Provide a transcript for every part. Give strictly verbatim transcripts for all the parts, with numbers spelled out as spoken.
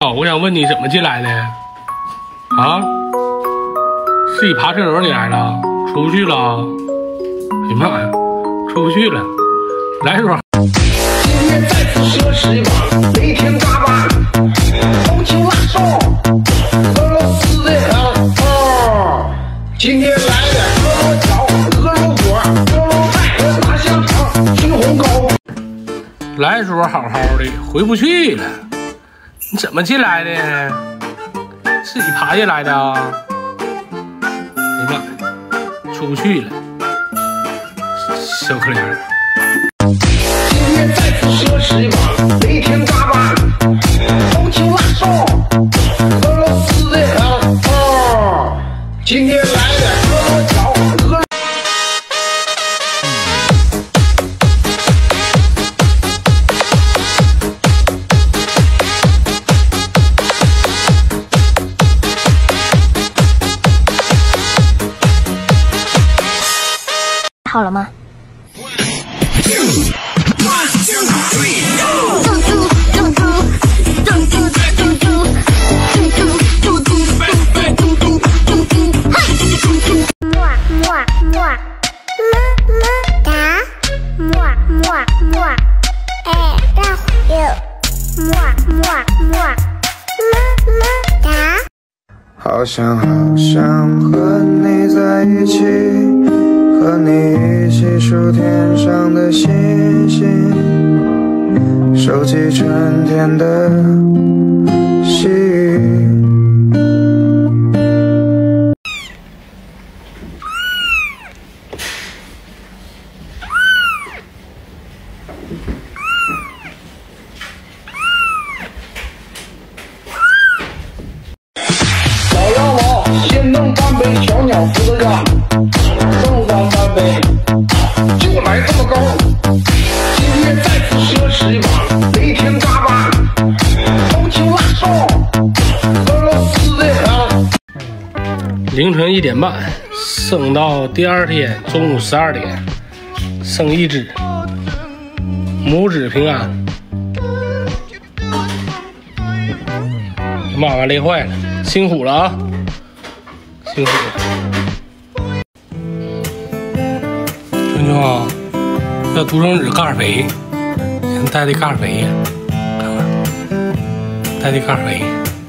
哦，我想问你怎么进来的？啊？是你爬厕所你来了？出不去了？哎呀妈呀，出不去了！来一会儿。 今天再次奢侈一把，雷霆嘎巴，红球拉手，俄罗斯的哦。今天来点俄罗条、俄罗果、俄罗菜和大香肠、青红糕。 来的时候好好的，回不去了。你怎么进来的？自己爬进来的啊？哎呀妈呀，出不去了，小可怜儿。 今天再次奢侈一把，雷霆嘎巴，红球拉手，俄罗斯的哦。今天来点俄罗条、俄。 好了吗？ 好想好想和你在一起，和你一起数天上的星星，收集春天的细雨。 小鸟扶着家，正三三杯，就来这么高。今天再次奢侈一把，雷霆嘎巴，红球拉手，俄罗斯的啊。 凌晨一点半，生到第二天中午十二点，生一只，母子平安。妈妈累坏了，辛苦了啊！辛苦了，熊熊啊，要独生子嘎肥，人带的嘎肥呀，看看，带的嘎肥。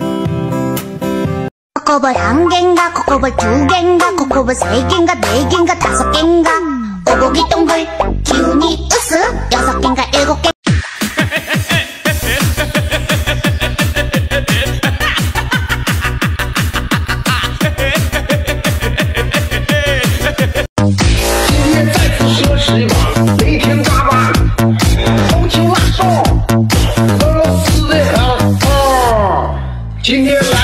一把雷霆嘎巴，红球拉手，俄罗斯的啊哦。今天来。